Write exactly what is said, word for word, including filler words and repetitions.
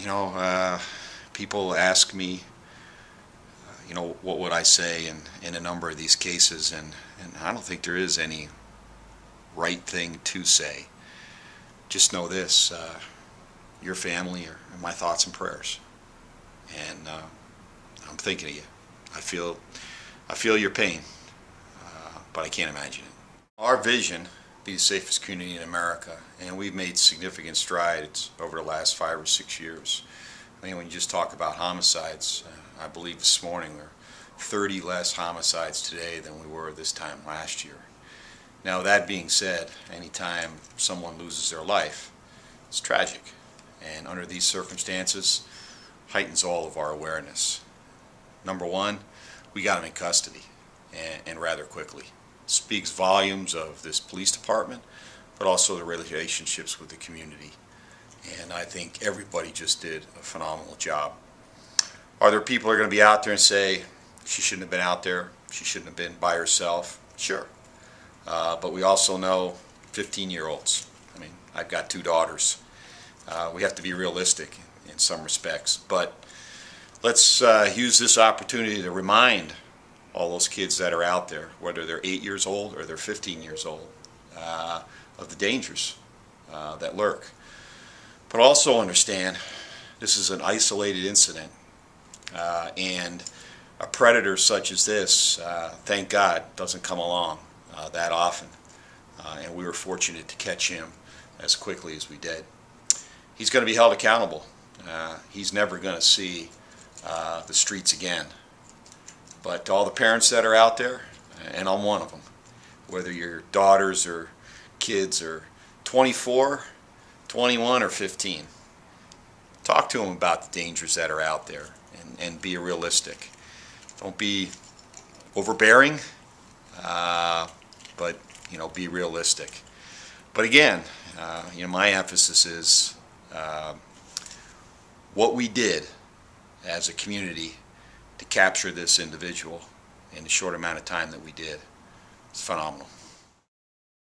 You know, uh, people ask me, uh, you know, what would I say in, in a number of these cases, and, and I don't think there is any right thing to say. Just know this, uh, your family are my thoughts and prayers, and uh, I'm thinking of you. I feel, I feel your pain, uh, but I can't imagine it. Our vision, be the safest community in America, and we've made significant strides over the last five or six years. I mean, when you just talk about homicides, uh, I believe this morning there are thirty less homicides today than we were this time last year. Now, that being said, anytime someone loses their life, it's tragic, and under these circumstances, heightens all of our awareness. Number one, we got them in custody, and, and rather quickly. Speaks volumes of this police department, but also the relationships with the community. And I think everybody just did a phenomenal job. Are there people who are going to be out there and say, she shouldn't have been out there, she shouldn't have been by herself? Sure. Uh, but we also know fifteen-year-olds. I mean, I've got two daughters. Uh, we have to be realistic in, in some respects. But let's uh, use this opportunity to remind all those kids that are out there, whether they're eight years old or they're fifteen years old, uh, of the dangers uh, that lurk. But also understand this is an isolated incident, uh, and a predator such as this, uh, thank God, doesn't come along uh, that often, uh, and we were fortunate to catch him as quickly as we did. He's going to be held accountable. Uh, he's never going to see uh, the streets again. But to all the parents that are out there, and I'm one of them, whether your daughters or kids are twenty-four, twenty-one, or fifteen, talk to them about the dangers that are out there, and, and be realistic. Don't be overbearing, uh, but you know, be realistic. But again, uh, you know, my emphasis is uh, what we did as a community to capture this individual in the short amount of time that we did. It's phenomenal.